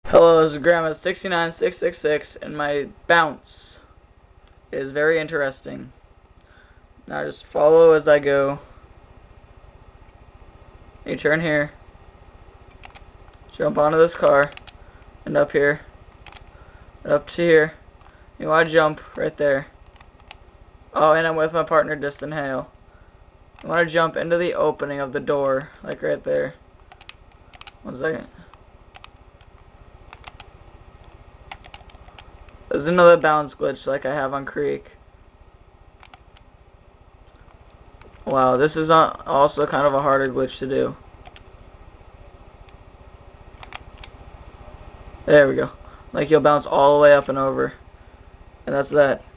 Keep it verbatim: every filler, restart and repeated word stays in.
Hello, this is Grandma six nine six six six, and my bounce is very interesting. Now just follow as I go. You turn here, jump onto this car, and up here, and up to here. You want to jump right there. Oh, and I'm with my partner, Distant Hale. You want to jump into the opening of the door, like right there. One second. There's another bounce glitch like I have on Creek. Wow, this is not also kind of a harder glitch to do. There we go. Like you'll bounce all the way up and over. And that's that.